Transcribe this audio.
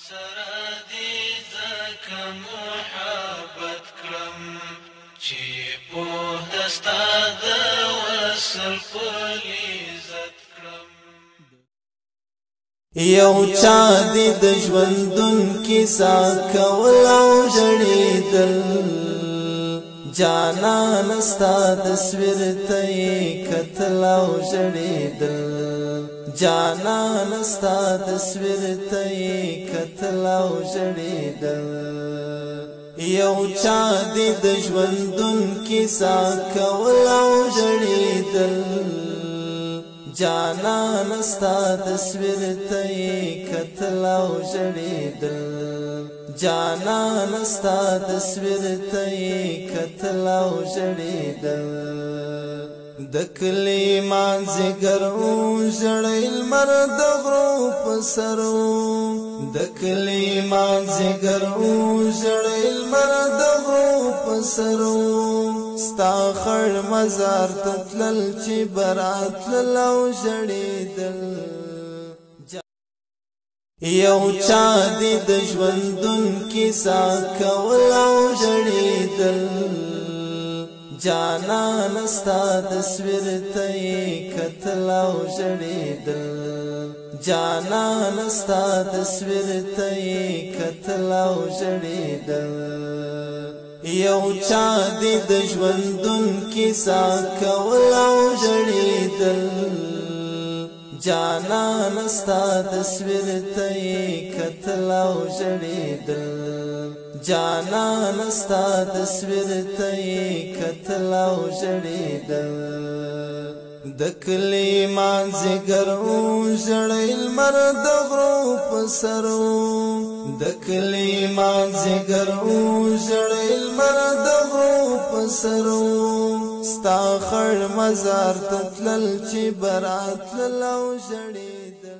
سره دې ځکه محبت کړم چې پوه ستا د وصل پلي عزت کړم یو چا دې د ژوندون کیسه کول او ژړېدل جانان ستا تصویر ته یې کتل او ژړېدل جانان ستا تصویر ته یې کتل او ژړېدل یو چا دې د ژوندون کیسه کول او ژړېدل جانان ستا تصویر ته یې کتل او ژړېدل جانان ستا تصویر ته یې کتل او ژړېدل د کلي مازدیګر ژړی لمر د غرو په سر د کلي مازدیګر ژړی لمر د غرو په سر ستا خړ مزار ته تلل چې براتلل او ژړېدل یو چا دې د ژوندون کیسه کول او ژړېدل جانان ستا تصویر ته یې کتل او ژړېدل جانان ستا تصویر ته یې کتل او ژړېدل یو چا دې د ژوندون کیسه کول او ژړېدل جانان ستا تصویر ته یې کتل او ژړېدل جانان ستا تصویر ته یې کتل او ژړېدل د کلي مازدیګر ژړی لمر د غرو په سر د کلي مازدیګر ژړی لمر د غرو په سر ستا خړ مزار ته تلل چې براتلل او ژړېدل